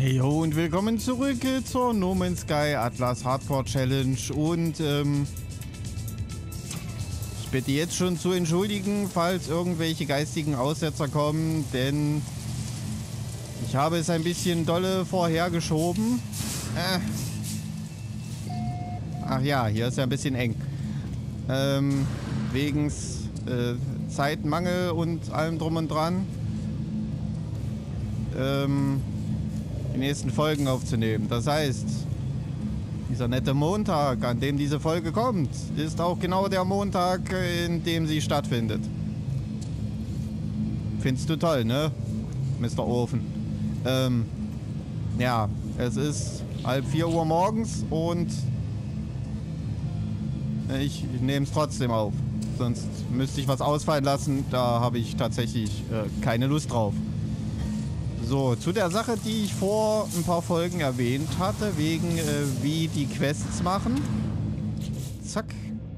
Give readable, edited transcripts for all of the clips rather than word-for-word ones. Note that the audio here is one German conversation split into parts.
Hey ho und willkommen zurück zur No Man's Sky Atlas Hardcore Challenge und ich bitte jetzt schon zu entschuldigen, falls irgendwelche geistigen Aussetzer kommen, denn ich habe es ein bisschen dolle vorhergeschoben. Ach ja, hier ist ja ein bisschen eng. Wegen Zeitmangel und allem drum und dran. Die nächsten Folgen aufzunehmen. Das heißt, dieser nette Montag, an dem diese Folge kommt, ist auch genau der Montag, in dem sie stattfindet. Findest du toll, ne, Mr. Ofen? Ja, es ist 3:30 Uhr morgens und ich nehme es trotzdem auf. Sonst müsste ich was ausfallen lassen. Da habe ich tatsächlich keine Lust drauf. So, zu der Sache, die ich vor ein paar Folgen erwähnt hatte, wegen wie die Quests machen. Zack.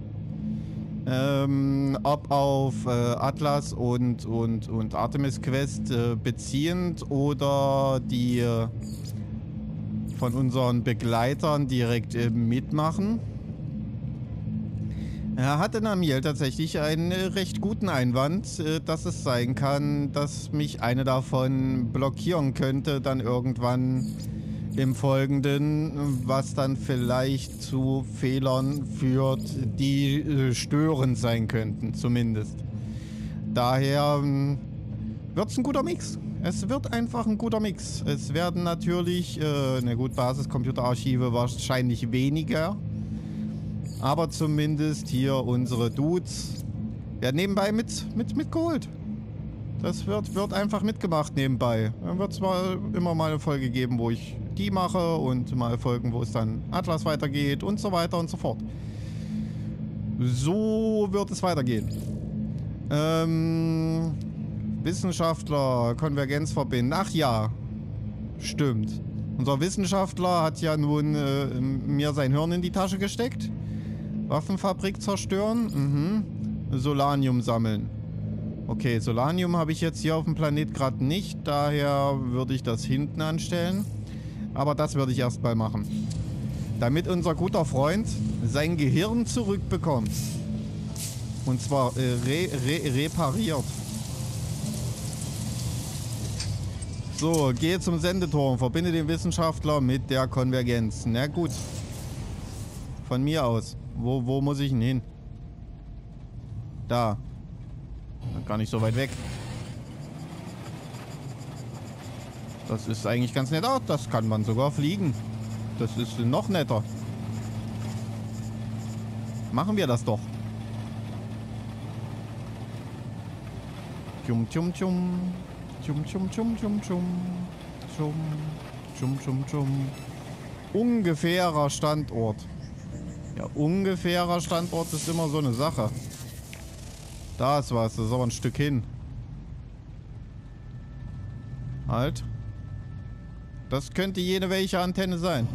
Ob auf Atlas und Artemis Quest beziehend oder die von unseren Begleitern direkt mitmachen. Hatte Namiel tatsächlich einen recht guten Einwand, dass es sein kann, dass mich eine davon blockieren könnte, dann irgendwann im Folgenden, was dann vielleicht zu Fehlern führt, die störend sein könnten, zumindest. Daher wird es ein guter Mix. Es wird einfach ein guter Mix. Es werden natürlich, eine gut, Basiscomputerarchive wahrscheinlich weniger. Aber zumindest hier unsere Dudes werden nebenbei mitgeholt. Das wird einfach mitgemacht nebenbei. Dann wird zwar immer mal eine Folge geben, wo ich die mache und mal Folgen, wo es dann Atlas weitergeht und so weiter und so fort. So wird es weitergehen. Wissenschaftler, Konvergenz verbinden. Ach ja, stimmt. Unser Wissenschaftler hat ja nun mir sein Hirn in die Tasche gesteckt. Waffenfabrik zerstören. Solanium sammeln. Okay, Solanium habe ich jetzt hier auf dem Planet gerade nicht. Daher würde ich das hinten anstellen. Aber das würde ich erstmal machen. Damit unser guter Freund sein Gehirn zurückbekommt. Und zwar repariert. So, gehe zum Sendeturm. Verbinde den Wissenschaftler mit der Konvergenz. Na gut. Von mir aus. Wo muss ich denn hin? Da. Gar nicht so weit weg. Das ist eigentlich ganz nett. Oh, das kann man sogar fliegen. Das ist noch netter. Machen wir das doch. Tschum, tschum, tschum. Tschum, tschum, tschum, tschum, tschum. Tschum, tschum, tschum, tschum. Ungefährer Standort. Ja, ungefährer Standort ist immer so eine Sache. Da ist was, das ist aber ein Stück hin. Halt. Das könnte jede welche Antenne sein.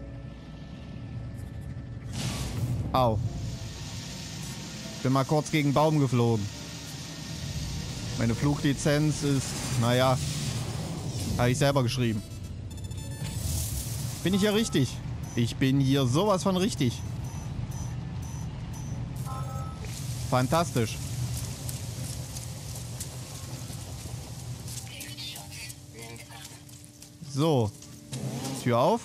Au. Bin mal kurz gegen einen Baum geflogen. Meine Fluglizenz ist, naja, habe ich selber geschrieben. Bin ich ja richtig? Ich bin hier sowas von richtig. Fantastisch. So. Tür auf.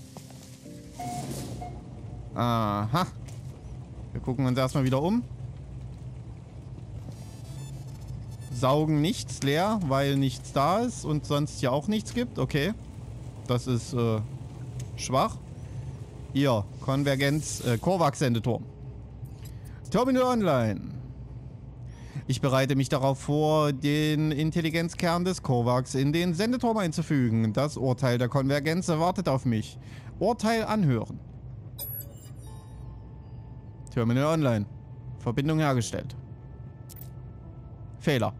Aha. Wir gucken uns erstmal wieder um. Saugen nichts leer, weil nichts da ist und sonst ja auch nichts gibt. Okay. Das ist schwach. Hier, Konvergenz, Korvax-Sendeturm. Terminal online. Ich bereite mich darauf vor, den Intelligenzkern des Korvax in den Sendeturm einzufügen. Das Urteil der Konvergenz wartet auf mich. Urteil anhören. Terminal online. Verbindung hergestellt. Fehler.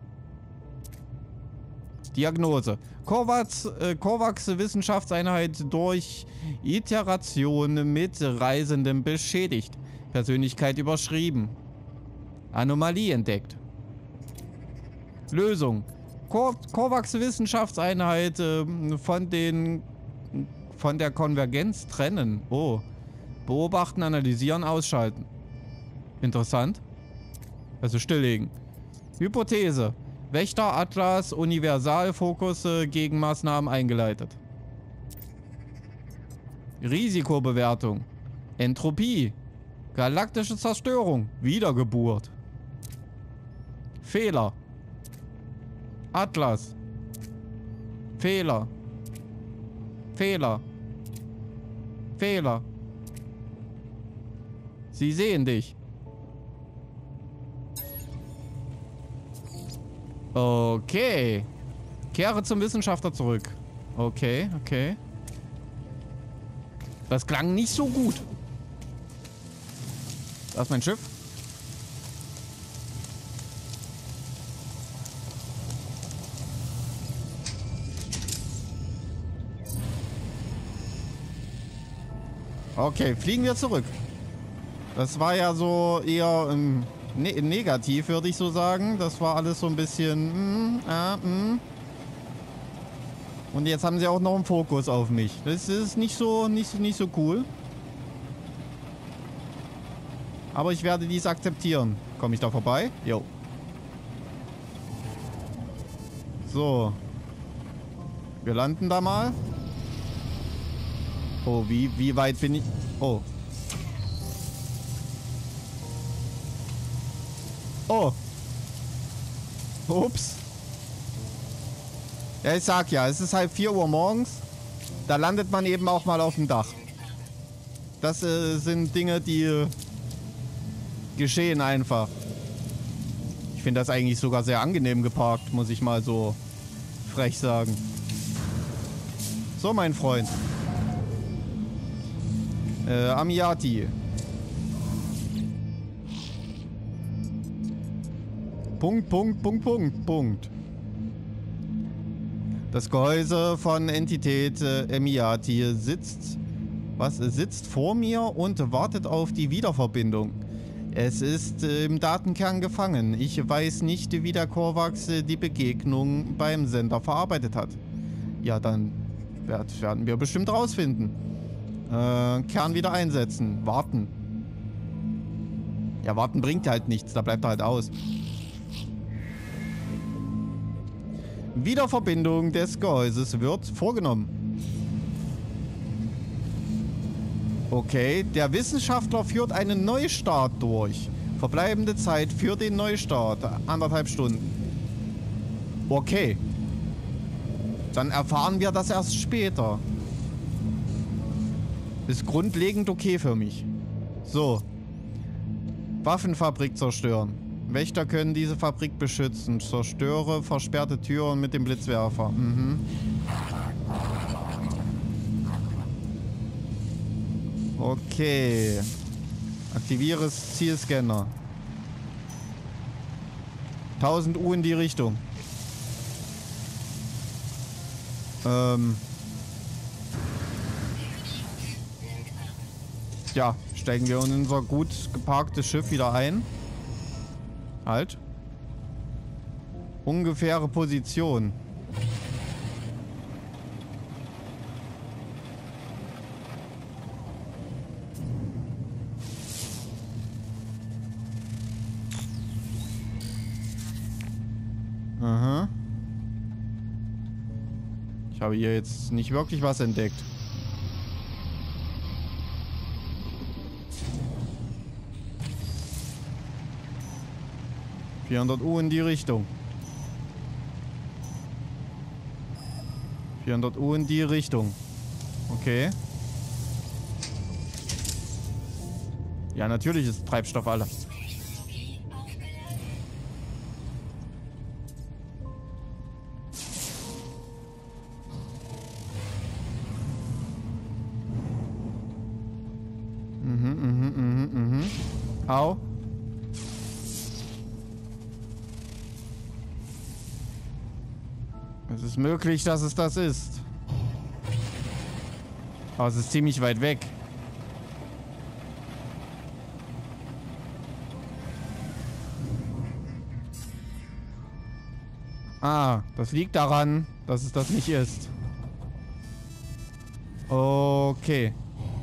Diagnose. Korvax Wissenschaftseinheit durch Iteration mit Reisendem beschädigt. Persönlichkeit überschrieben. Anomalie entdeckt. Lösung. Korvax Wissenschaftseinheit von den von der Konvergenz trennen. Oh. Beobachten, analysieren, ausschalten. Interessant. Also stilllegen. Hypothese. Wächter, Atlas, Universalfokus, Gegenmaßnahmen eingeleitet. Risikobewertung. Entropie. Galaktische Zerstörung. Wiedergeburt. Fehler. Atlas. Fehler. Fehler. Fehler. Sie sehen dich. Okay. Kehre zum Wissenschaftler zurück. Okay, okay. Das klang nicht so gut. Da ist mein Schiff. Okay, fliegen wir zurück. Das war ja so eher negativ, würde ich so sagen. Das war alles so ein bisschen... Und jetzt haben sie auch noch einen Fokus auf mich. Das ist nicht so cool. Aber ich werde dies akzeptieren. Komme ich da vorbei? Jo. So. Wir landen da mal. Oh, wie weit bin ich? Oh. Oh. Ups. Ja, ich sag ja, es ist halt 4 Uhr morgens. Da landet man eben auch mal auf dem Dach. Das sind Dinge, die geschehen einfach. Ich finde das eigentlich sogar sehr angenehm geparkt, muss ich mal so frech sagen. So, mein Freund. Amiati. Punkt. Das Gehäuse von Entität Amiati sitzt vor mir und wartet auf die Wiederverbindung. Es ist im Datenkern gefangen. Ich weiß nicht, wie der Korvax die Begegnung beim Sender verarbeitet hat. Ja, dann werden wir bestimmt rausfinden. Kern wieder einsetzen. Warten. Ja, warten bringt halt nichts. Da bleibt er halt aus. Wiederverbindung des Gehäuses wird vorgenommen. Okay, der Wissenschaftler führt einen Neustart durch. Verbleibende Zeit für den Neustart. 1,5 Stunden. Okay. Dann erfahren wir das erst später. Ist grundlegend okay für mich. So. Waffenfabrik zerstören. Wächter können diese Fabrik beschützen. Zerstöre versperrte Türen mit dem Blitzwerfer. Okay. Aktiviere Zielscanner. 1000 U in die Richtung. Ja, steigen wir in unser gut geparktes Schiff wieder ein. Halt. Ungefähre Position. Aha. Ich habe hier jetzt nicht wirklich was entdeckt. $400 U in die Richtung. 400 U in die Richtung. Okay. Ja, natürlich ist Treibstoff alle. Au. Es ist möglich, dass es das ist. Aber es ist ziemlich weit weg. Ah, das liegt daran, dass es das nicht ist. Okay.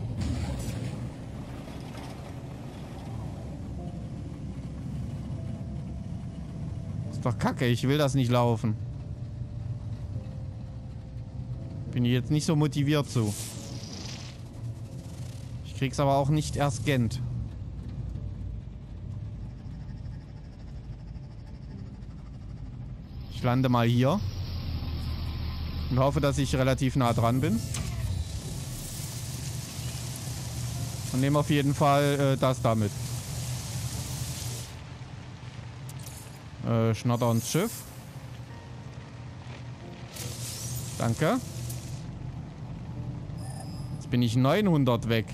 Ist doch kacke, ich will das nicht laufen. Bin ich jetzt nicht so motiviert zu. Ich krieg's aber auch nicht erst Gent. Ich lande mal hier. Und hoffe, dass ich relativ nah dran bin. Und nehme auf jeden Fall das damit. Schnatter ins Schiff. Danke. Jetzt bin ich 900 weg.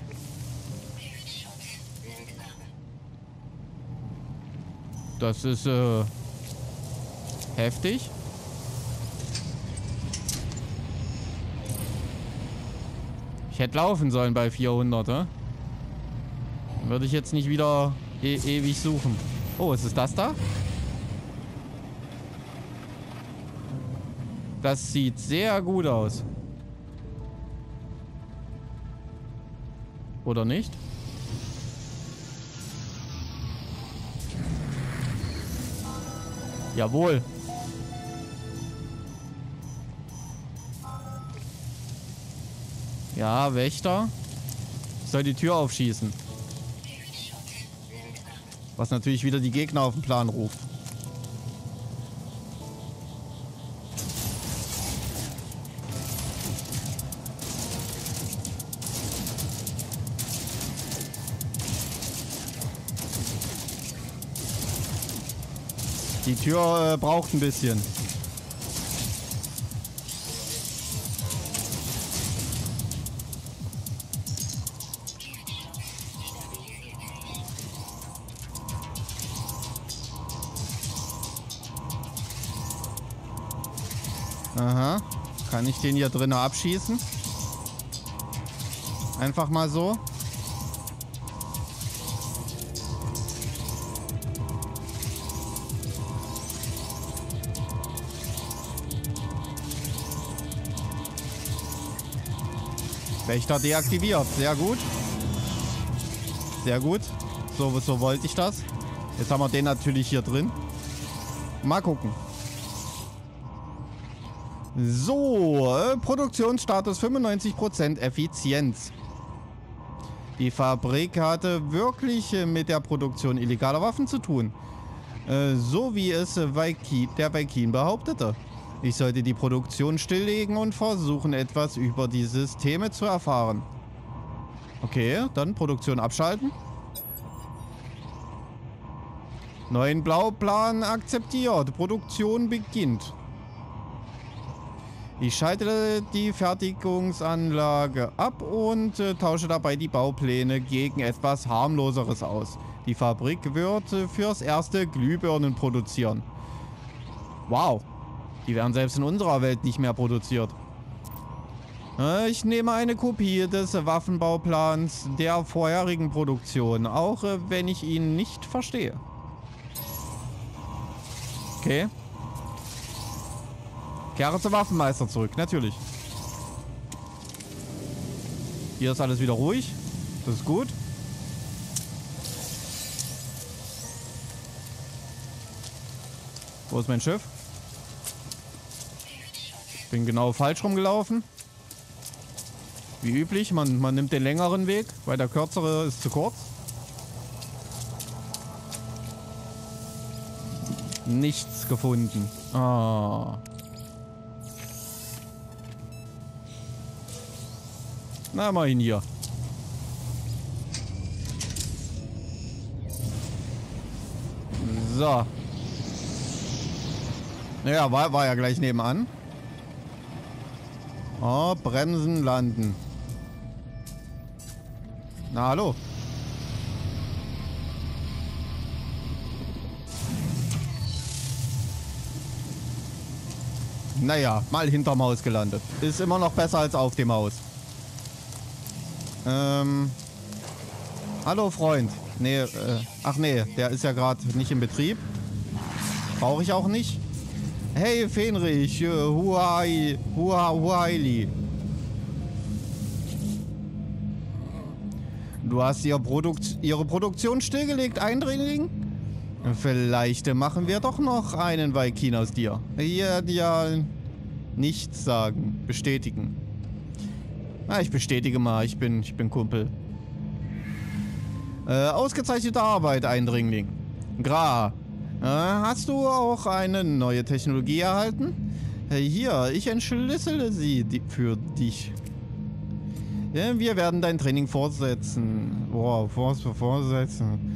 Das ist heftig. Ich hätte laufen sollen bei 400, Dann würde ich jetzt nicht wieder ewig suchen. Oh, ist es das da? Das sieht sehr gut aus. Oder nicht? Jawohl. Ja, Wächter. Ich soll die Tür aufschießen. Was natürlich wieder die Gegner auf den Plan ruft. Die Tür braucht ein bisschen. Aha. Kann ich den hier drinnen abschießen? Einfach mal so. Wächter deaktiviert. Sehr gut. Sehr gut. So wollte ich das. Jetzt haben wir den natürlich hier drin. Mal gucken. So, Produktionsstatus 95% Effizienz. Die Fabrik hatte wirklich mit der Produktion illegaler Waffen zu tun. So wie es der Viking behauptete. Ich sollte die Produktion stilllegen und versuchen, etwas über die Systeme zu erfahren. Okay, dann Produktion abschalten. Neuen Blauplan akzeptiert. Produktion beginnt. Ich schalte die Fertigungsanlage ab und tausche dabei die Baupläne gegen etwas harmloseres aus. Die Fabrik wird fürs erste Glühbirnen produzieren. Wow. Die werden selbst in unserer Welt nicht mehr produziert. Ich nehme eine Kopie des Waffenbauplans der vorherigen Produktion, auch wenn ich ihn nicht verstehe. Okay. Kehre zum Waffenmeister zurück, natürlich. Hier ist alles wieder ruhig. Das ist gut. Wo ist mein Schiff? Bin genau falsch rumgelaufen. Wie üblich, man nimmt den längeren Weg, weil der kürzere ist zu kurz. Nichts gefunden. Ah. Na, immerhin hier. So. Naja, war ja gleich nebenan. Oh, bremsen, landen. Na, hallo. Naja, mal hinterm Haus gelandet. Ist immer noch besser als auf dem Haus. Hallo, Freund. Nee, ach nee, der ist ja gerade nicht in Betrieb. Brauche ich auch nicht. Hey, Fenrich, Huaili. Du hast ihre Produktion stillgelegt, Eindringling? Vielleicht machen wir doch noch einen Viking aus dir. Ja, nichts sagen. Bestätigen. Ich bestätige mal, ich bin Kumpel. Ausgezeichnete Arbeit, Eindringling. Gra. Hast du auch eine neue Technologie erhalten? Hier, ich entschlüssele sie für dich. Ja, wir werden dein Training fortsetzen. Boah, fortsetzen.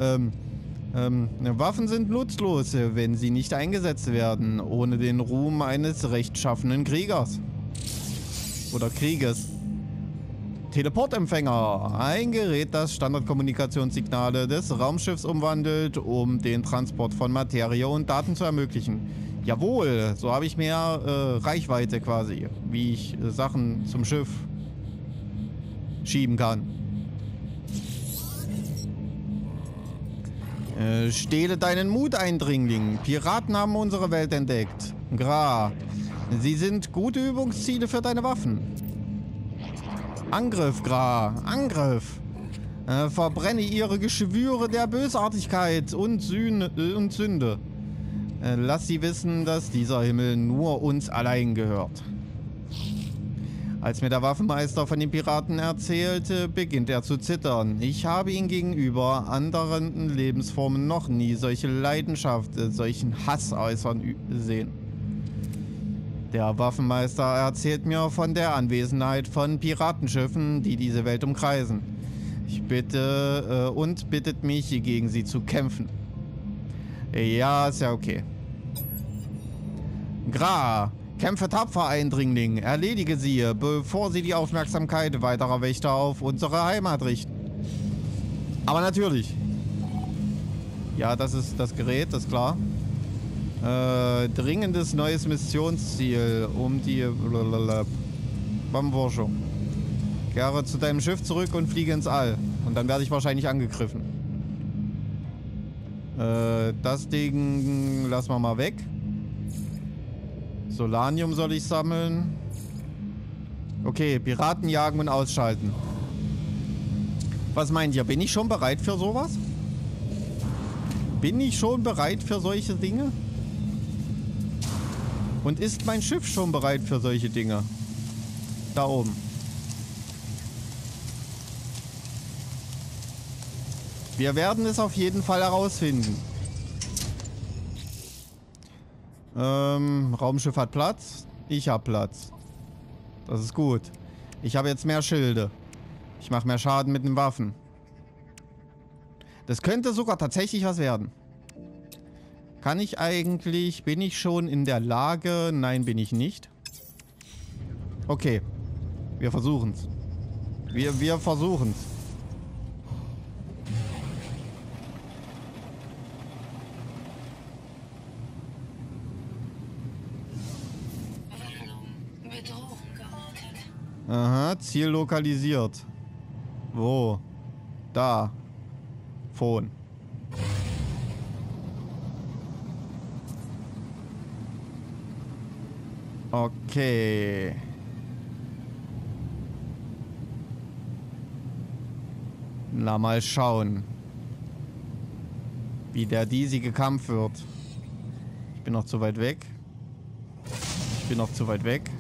Waffen sind nutzlos, wenn sie nicht eingesetzt werden, ohne den Ruhm eines rechtschaffenen Kriegers. Oder Krieges. Teleportempfänger. Ein Gerät, das Standardkommunikationssignale des Raumschiffs umwandelt, um den Transport von Materie und Daten zu ermöglichen. Jawohl, so habe ich mehr Reichweite quasi, wie ich Sachen zum Schiff schieben kann. Stehle deinen Mut, Eindringling. Piraten haben unsere Welt entdeckt. Gra. Sie sind gute Übungsziele für deine Waffen. Angriff, Gra. Angriff. Verbrenne ihre Geschwüre der Bösartigkeit und Sünde. Lass sie wissen, dass dieser Himmel nur uns allein gehört. Als mir der Waffenmeister von den Piraten erzählte, beginnt er zu zittern. Ich habe ihn gegenüber anderen Lebensformen noch nie solche Leidenschaft, solchen Hass äußern sehen. Der Waffenmeister erzählt mir von der Anwesenheit von Piratenschiffen, die diese Welt umkreisen. Ich bitte und bittet mich, gegen sie zu kämpfen. Ja, ist ja okay. Gra. Kämpfe tapfer, Eindringling. Erledige sie, bevor sie die Aufmerksamkeit weiterer Wächter auf unsere Heimat richten. Aber natürlich. Ja, das ist das Gerät, das ist klar. Dringendes neues Missionsziel um die Bombenforschung. Kehre zu deinem Schiff zurück und fliege ins All. Und dann werde ich wahrscheinlich angegriffen. Das Ding lassen wir mal weg. Solanium soll ich sammeln. Okay, Piraten jagen und ausschalten. Was meint ihr? Bin ich schon bereit für sowas? Bin ich schon bereit für solche Dinge? Und ist mein Schiff schon bereit für solche Dinge? Da oben. Wir werden es auf jeden Fall herausfinden. Raumschiff hat Platz. Ich habe Platz. Das ist gut. Ich habe jetzt mehr Schilde. Ich mache mehr Schaden mit den Waffen. Das könnte sogar tatsächlich was werden. Kann ich eigentlich... Bin ich schon in der Lage? Nein, bin ich nicht. Okay. Wir versuchen es. Wir versuchen es. Aha, Ziel lokalisiert. Wo? Da. Phone. Okay. Na, mal schauen, wie der diesige Kampf wird. Ich bin noch zu weit weg. Ich bin noch zu weit weg.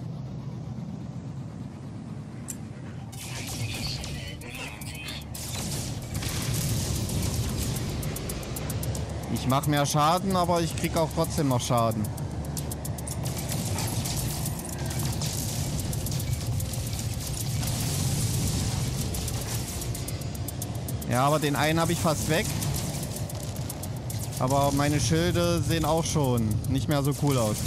Ich mache mehr Schaden, aber ich krieg auch trotzdem noch Schaden. Ja, aber den einen habe ich fast weg. Aber meine Schilde sehen auch schon nicht mehr so cool aus.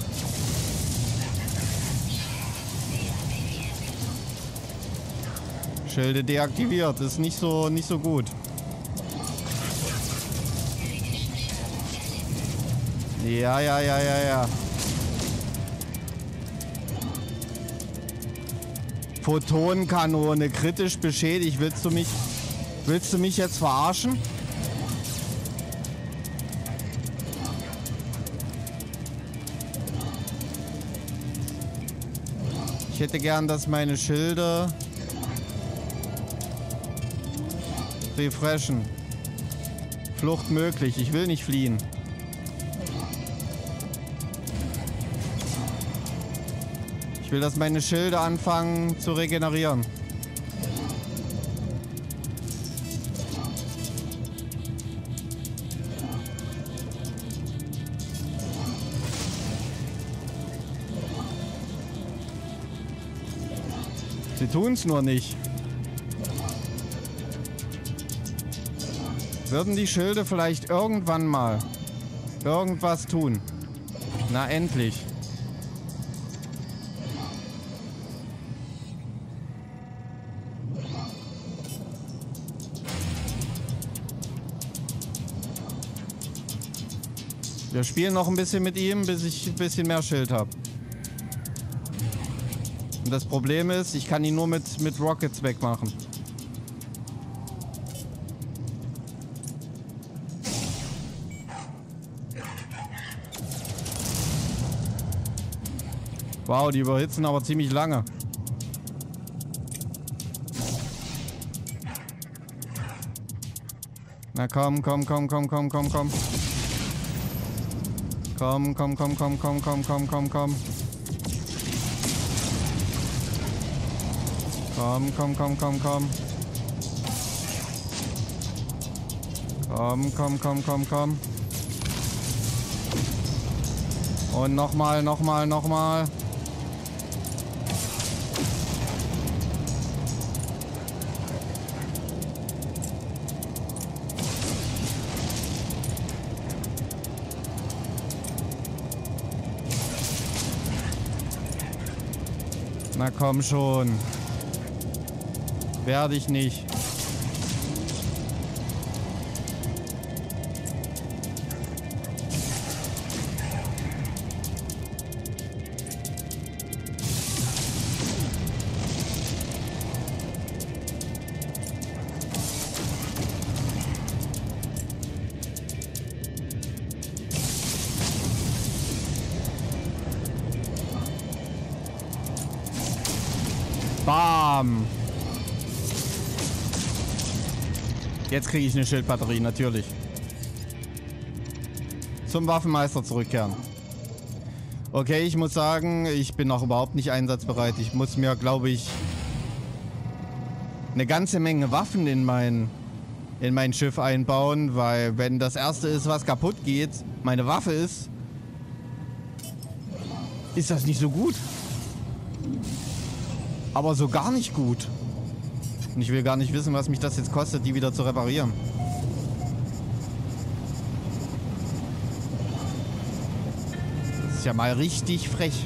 Schilde deaktiviert, ist nicht so gut. Ja. Photonenkanone kritisch beschädigt. Willst du mich jetzt verarschen? Ich hätte gern, dass meine Schilde Refreshen. Flucht möglich. Ich will nicht fliehen. Ich will, dass meine Schilde anfangen zu regenerieren. Sie tun's nur nicht. Würden die Schilde vielleicht irgendwann mal irgendwas tun? Na endlich. Wir spielen noch ein bisschen mit ihm, bis ich ein bisschen mehr Schild habe. Und das Problem ist, ich kann ihn nur mit Rockets wegmachen. Wow, die überhitzen aber ziemlich lange. Na komm, komm, komm, komm, komm, komm, komm. Komm, komm, komm, komm, komm, komm, komm, komm, komm. Komm, komm, komm, komm, komm. Komm, komm, komm, komm, komm. Und nochmal, nochmal, nochmal. Na komm schon. Werde ich nicht. Bam! Jetzt kriege ich eine Schildbatterie, natürlich. Zum Waffenmeister zurückkehren. Okay, ich muss sagen, ich bin noch überhaupt nicht einsatzbereit. Ich muss mir, glaube ich, eine ganze Menge Waffen in mein Schiff einbauen, weil wenn das erste ist, was kaputt geht, meine Waffe ist das nicht so gut. Aber so gar nicht gut. Und ich will gar nicht wissen, was mich das jetzt kostet, die wieder zu reparieren. Das ist ja mal richtig frech.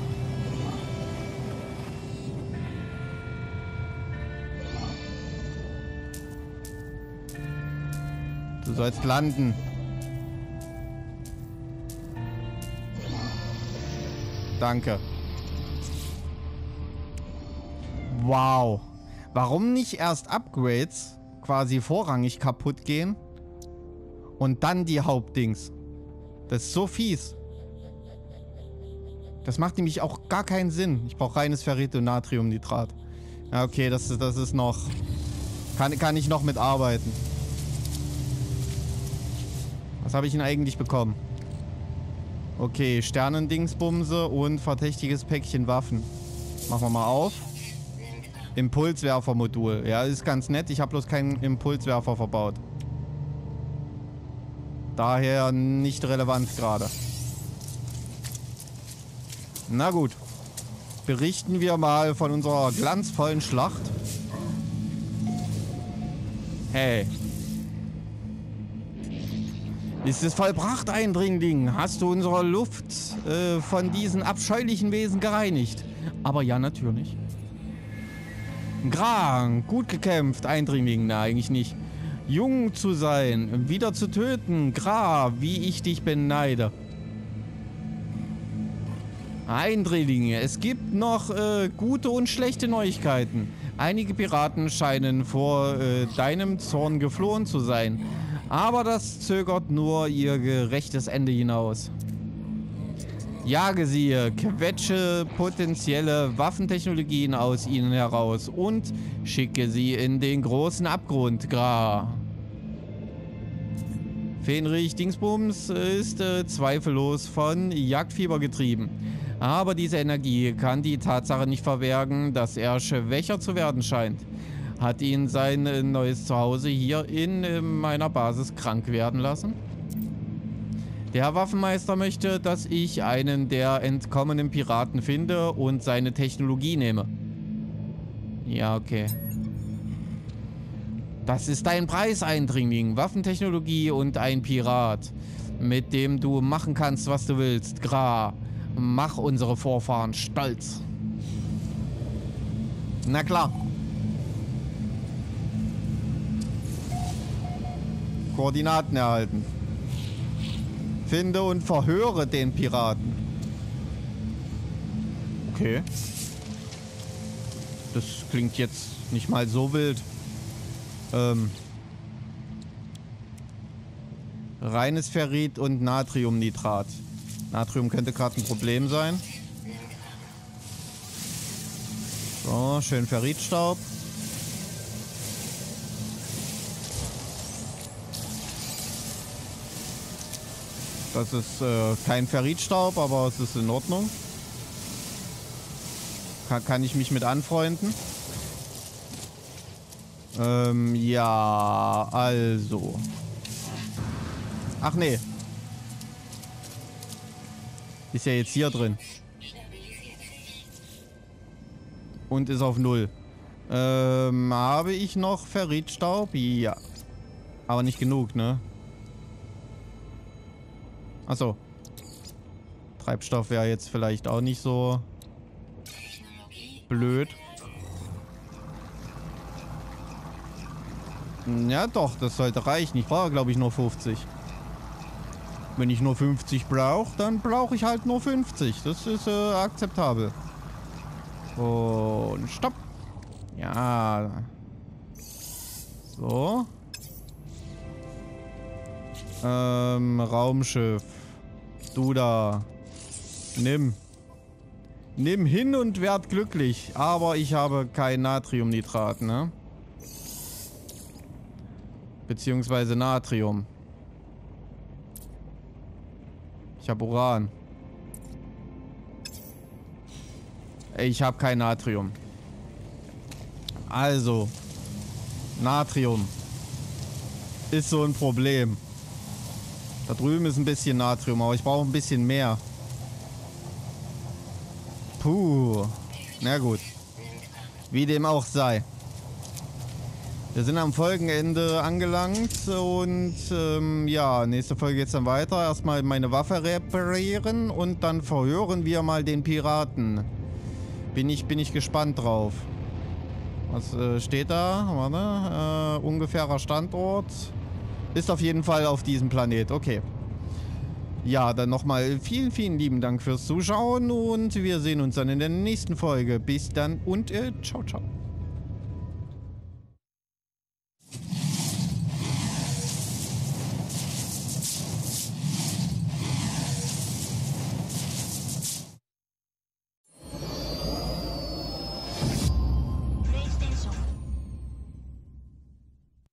Du sollst landen. Danke. Wow. Warum nicht erst Upgrades quasi vorrangig kaputt gehen und dann die Hauptdings? Das ist so fies. Das macht nämlich auch gar keinen Sinn. Ich brauche reines Ferrit und Natriumnitrat. Ja, okay, das ist noch... Kann ich noch mitarbeiten. Was habe ich denn eigentlich bekommen? Okay, Sternendingsbumse und verdächtiges Päckchen Waffen. Machen wir mal auf. Impulswerfermodul. Ja, ist ganz nett. Ich habe bloß keinen Impulswerfer verbaut. Daher nicht relevant gerade. Na gut. Berichten wir mal von unserer glanzvollen Schlacht. Hey. Ist es vollbracht, Eindringling? Hast du unsere Luft von diesen abscheulichen Wesen gereinigt? Aber ja, natürlich. Grang, gut gekämpft, Eindringling. Na, eigentlich nicht. Jung zu sein, wieder zu töten. Gra, wie ich dich beneide. Eindringlinge, es gibt noch gute und schlechte Neuigkeiten. Einige Piraten scheinen vor deinem Zorn geflohen zu sein. Aber das zögert nur ihr gerechtes Ende hinaus. Jage sie, quetsche potenzielle Waffentechnologien aus ihnen heraus und schicke sie in den großen Abgrund. Gra. Fenrich Dingsbums ist zweifellos von Jagdfieber getrieben. Aber diese Energie kann die Tatsache nicht verbergen, dass er schwächer zu werden scheint. Hat ihn sein neues Zuhause hier in meiner Basis krank werden lassen? Der Herr Waffenmeister möchte, dass ich einen der entkommenen Piraten finde und seine Technologie nehme. Ja, okay. Das ist dein Preis, Eindringling. Waffentechnologie und ein Pirat, mit dem du machen kannst, was du willst. Gra, mach unsere Vorfahren stolz. Na klar. Koordinaten erhalten. Finde und verhöre den Piraten. Okay. Das klingt jetzt nicht mal so wild. Reines Ferrit und Natriumnitrat. Natrium könnte gerade ein Problem sein. So, schön Ferritstaub. Das ist kein Ferritstaub, aber es ist in Ordnung. Kann ich mich mit anfreunden? Ja, also. Ach nee. Ist ja jetzt hier drin. Und ist auf 0. Habe ich noch Ferritstaub? Ja. Aber nicht genug, ne? Achso. Treibstoff wäre jetzt vielleicht auch nicht so blöd. Ja doch, das sollte reichen. Ich brauche, glaube ich, nur 50. Wenn ich nur 50 brauche, dann brauche ich halt nur 50. Das ist akzeptabel. Und stopp. Ja. So. Raumschiff. Du da. Nimm. Nimm hin und werd glücklich. Aber ich habe kein Natriumnitrat, ne? Beziehungsweise Natrium. Ich habe Uran. Ich habe kein Natrium. Also. Natrium. Ist so ein Problem. Da drüben ist ein bisschen Natrium, aber ich brauche ein bisschen mehr. Puh. Na gut. Wie dem auch sei. Wir sind am Folgenende angelangt und ja, nächste Folge geht's dann weiter. Erstmal meine Waffe reparieren und dann verhören wir mal den Piraten. Bin ich gespannt drauf. Was steht da? Warte. Ungefährer Standort. Ist auf jeden Fall auf diesem Planet. Okay. Ja, dann nochmal vielen, vielen lieben Dank fürs Zuschauen und wir sehen uns dann in der nächsten Folge. Bis dann und ciao, ciao.